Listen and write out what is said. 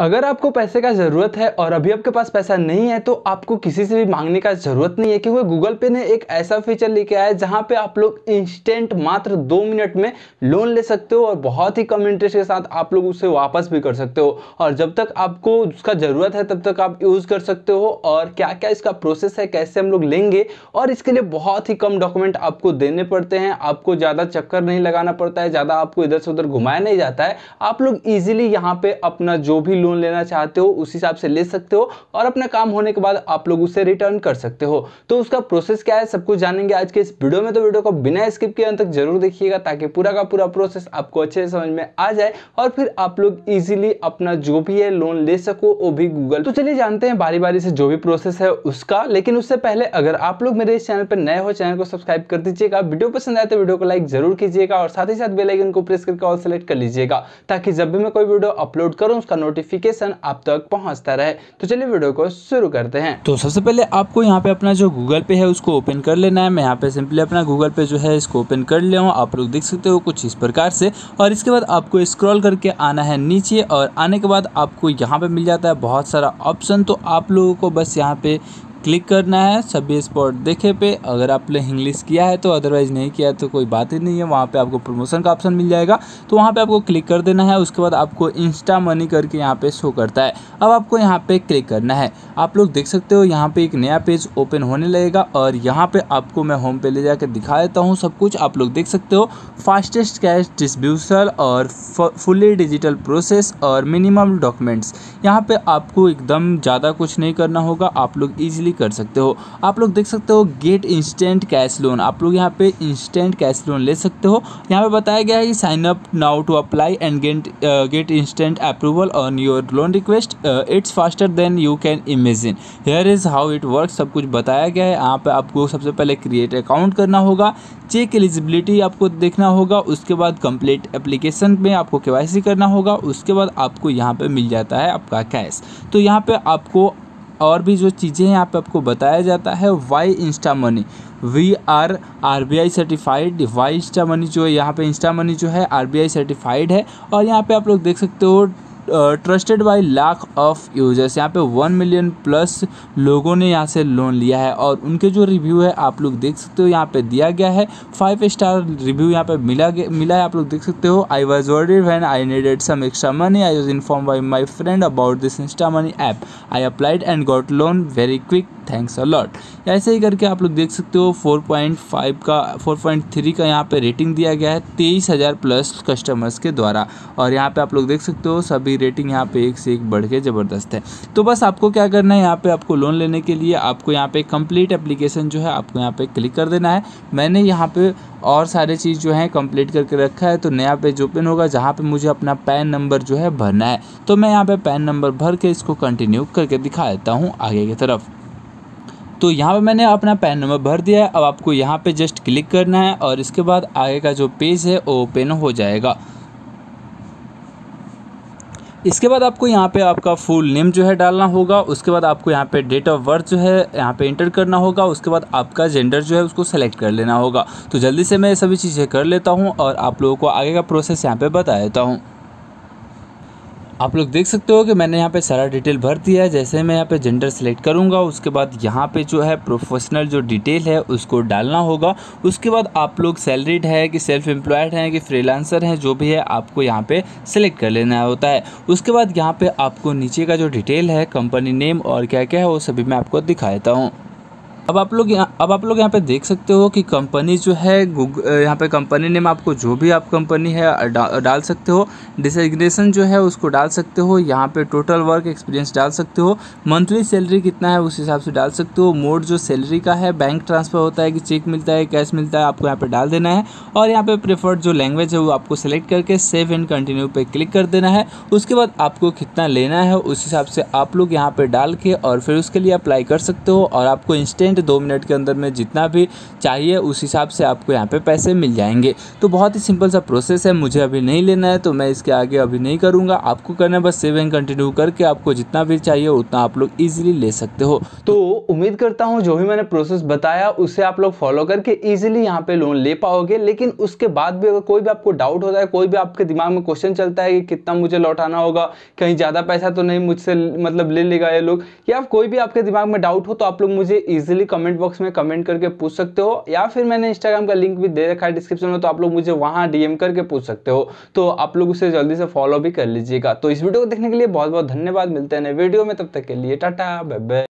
अगर आपको पैसे का ज़रूरत है और अभी आपके पास पैसा नहीं है तो आपको किसी से भी मांगने का ज़रूरत नहीं है, क्योंकि गूगल पे ने एक ऐसा फीचर लेके आया है जहां पे आप लोग इंस्टेंट मात्र 2 मिनट में लोन ले सकते हो और बहुत ही कम इंटरेस्ट के साथ आप लोग उसे वापस भी कर सकते हो। और जब तक आपको उसका ज़रूरत है तब तक आप यूज़ कर सकते हो। और क्या क्या इसका प्रोसेस है, कैसे हम लोग लेंगे, और इसके लिए बहुत ही कम डॉक्यूमेंट आपको देने पड़ते हैं, आपको ज़्यादा चक्कर नहीं लगाना पड़ता है, ज़्यादा आपको इधर से उधर घुमाया नहीं जाता है। आप लोग ईजिली यहाँ पे अपना जो भी लोन लेना चाहते हो उस हिसाब से ले सकते हो और अपना काम होने के बाद आप लोग उसे रिटर्न कर सकते हो। तो उसका प्रोसेस क्या है सब कुछ जानेंगे आज के इस वीडियो में। तो वीडियो को बिना स्किप किए अंत तक जरूर देखिएगा ताकि पूरा का पूरा प्रोसेस आपको अच्छे से समझ में आ जाए और फिर आप लोग इजीली अपना जो भी है लोन ले सको, वो भी गूगल। तो चलिए जानते हैं बारी बारी से जो भी प्रोसेस है उसका। लेकिन उससे पहले अगर आप लोग मेरे इस चैनल पर नए हो, चैनल को सब्सक्राइब कर दीजिएगा, वीडियो पसंद आए तो वीडियो को लाइक जरूर कीजिएगा और साथ ही साथ बेल आइकन को प्रेस करके ऑल सेलेक्ट कर लीजिएगा ताकि जब भी मैं कोई वीडियो अपलोड करूं उसका नोटिफिकेशन आप तक पहुंचता रहे। तो चलिए वीडियो को शुरू करते हैं। तो सबसे पहले आपको यहाँ पे अपना जो गूगल पे है उसको ओपन कर लेना है। मैं यहाँ पे सिंपली अपना गूगल पे जो है इसको ओपन कर लिया हूँ। आप लोग देख सकते हो कुछ इस प्रकार से। और इसके बाद आपको स्क्रॉल करके आना है नीचे और आने के बाद आपको यहाँ पे मिल जाता है बहुत सारा ऑप्शन। तो आप लोगों को बस यहाँ पे क्लिक करना है सभी स्पॉट देखे पे। अगर आपने इंग्लिश किया है तो, अदरवाइज नहीं किया है तो कोई बात ही नहीं है। वहाँ पे आपको प्रमोशन का ऑप्शन मिल जाएगा तो वहाँ पे आपको क्लिक कर देना है। उसके बाद आपको इंस्टा मनी करके यहाँ पे शो करता है। अब आपको यहाँ पे क्लिक करना है। आप लोग देख सकते हो यहाँ पे एक नया पेज ओपन होने लगेगा और यहाँ पे आपको मैं होम पे ले जाकर दिखा देता हूँ सब कुछ। आप लोग देख सकते हो फास्टेस्ट कैश डिस्ट्रीब्यूशन और फुली डिजिटल प्रोसेस और मिनिमम डॉक्यूमेंट्स। यहाँ पे आपको एकदम ज़्यादा कुछ नहीं करना होगा, आप लोग ईजिली कर सकते हो। आप लोग देख सकते हो गेट इंस्टेंट कैश लोन। आप लोग यहाँ पे इंस्टेंट कैश लोन ले सकते हो। यहाँ पे बताया गया है कि sign up now to apply and get instant approval on your loan request. It's faster than you can imagine. Here is how it work. सब कुछ बताया गया है। यहाँ पे आपको सबसे पहले क्रिएट अकाउंट करना होगा, चेक एलिजिबिलिटी आपको देखना होगा, उसके बाद कंप्लीट एप्लीकेशन में आपको केवाईसी करना होगा, उसके बाद आपको यहाँ पे मिल जाता है आपका कैश। तो यहाँ पे आपको और भी जो चीज़ें हैं यहाँ पे आपको बताया जाता है। Why Insta Money, we are RBI certified. Why Insta Money जो है यहाँ पे इंस्टा मनी जो है RBI सर्टिफाइड है। और यहाँ पे आप लोग देख सकते हो trusted by lakh of users. यहाँ पे 1 मिलियन प्लस लोगों ने यहाँ से लोन लिया है और उनके जो रिव्यू है आप लोग देख सकते हो यहाँ पे दिया गया है। 5 स्टार रिव्यू यहाँ पे मिला है। आप लोग देख सकते हो I was worried when I needed some extra money, I was inform by my friend about this Insta Money app, I applied and got loan very quick, thanks a lot. ऐसे ही करके आप लोग देख सकते हो 4.3 का यहाँ पे रेटिंग दिया गया है 23,000 प्लस कस्टमर्स के द्वारा। और यहाँ पे आप लोग देख सकते हो सभी रेटिंग यहाँ पे एक से एक बढ़ के ज़बरदस्त है। तो बस आपको क्या करना है, यहाँ पे आपको लोन लेने के लिए आपको यहाँ पे कंप्लीट एप्लीकेशन जो है आपको यहाँ पे क्लिक कर देना है। मैंने यहाँ पे और सारे चीज़ जो है कंप्लीट करके रखा है। तो नया पेज ओपन होगा जहाँ पे मुझे अपना पैन नंबर जो है भरना है। तो मैं यहाँ पे पैन नंबर भर के इसको कंटिन्यू करके दिखा देता हूँ आगे की तरफ। तो यहाँ पे मैंने अपना पैन नंबर भर दिया है। अब आपको यहाँ पे जस्ट क्लिक करना है और इसके बाद आगे का जो पेज है वो ओपन हो जाएगा। इसके बाद आपको यहाँ पे आपका फुल नेम जो है डालना होगा। उसके बाद आपको यहाँ पे डेट ऑफ बर्थ जो है यहाँ पे इंटर करना होगा। उसके बाद आपका जेंडर जो है उसको सेलेक्ट कर लेना होगा। तो जल्दी से मैं ये सभी चीज़ें कर लेता हूँ और आप लोगों को आगे का प्रोसेस यहाँ पे बता देता हूँ। आप लोग देख सकते हो कि मैंने यहाँ पे सारा डिटेल भर दिया है। जैसे मैं यहाँ पे जेंडर सेलेक्ट करूँगा उसके बाद यहाँ पे जो है प्रोफेशनल जो डिटेल है उसको डालना होगा। उसके बाद आप लोग सैलरीड है कि सेल्फ एम्प्लॉयड हैं कि फ्रीलांसर हैं, जो भी है आपको यहाँ पे सेलेक्ट कर लेना होता है। उसके बाद यहाँ पे आपको नीचे का जो डिटेल है कंपनी नेम और क्या क्या है वो सभी मैं आपको दिखा देता हूँ। अब आप लोग यहाँ पे देख सकते हो कि कंपनी जो है यहाँ पे कंपनी नेम आपको जो भी आप कंपनी है डाल सकते हो। डिजिग्नेशन जो है उसको डाल सकते हो। यहाँ पे टोटल वर्क एक्सपीरियंस डाल सकते हो। मंथली सैलरी कितना है उस हिसाब से डाल सकते हो। मोड जो सैलरी का है बैंक ट्रांसफ़र होता है कि चेक मिलता है कैश मिलता है, आपको यहाँ पे डाल देना है। और यहाँ पे प्रेफर्ड जो लैंग्वेज है वो आपको सेलेक्ट करके सेव एंड कंटिन्यू पे क्लिक कर देना है। उसके बाद आपको कितना लेना है उस हिसाब से आप लोग यहाँ पे डाल के और फिर उसके लिए अप्लाई कर सकते हो। और आपको इंस्टेंट इंस्टेंट 2 मिनट के अंदर में जितना भी चाहिए उस हिसाब से आपको यहाँ पे पैसे मिल जाएंगे। तो बहुत ही सिंपल सा प्रोसेस है, मुझे अभी नहीं लेना है तो मैं इसके आगे अभी नहीं करूँगा। आपको करना है बस सेव एंड कंटिन्यू करके आपको जितना भी चाहिए उतना आप लोग ईजिली ले सकते हो। तो उम्मीद करता हूँ जो भी मैंने प्रोसेस बताया उसे आप लोग फॉलो करके इजीली यहाँ पे लोन ले पाओगे। लेकिन उसके बाद भी अगर कोई भी आपको डाउट होता है, कोई भी आपके दिमाग में क्वेश्चन चलता है कि कितना मुझे लौटाना होगा, कहीं ज़्यादा पैसा तो नहीं मुझसे मतलब ले लेगा ये लोग, या कोई भी आपके दिमाग में डाउट हो तो आप लोग मुझे ईजिली कमेंट बॉक्स में कमेंट करके पूछ सकते हो, या फिर मैंने इंस्टाग्राम का लिंक भी दे रखा है डिस्क्रिप्शन में, तो आप लोग मुझे वहाँ DM करके पूछ सकते हो। तो आप लोग उसे जल्दी से फॉलो भी कर लीजिएगा। तो इस वीडियो को देखने के लिए बहुत बहुत धन्यवाद। मिलते हैं नए वीडियो में, तब तक के लिए टाटा बाय बाय।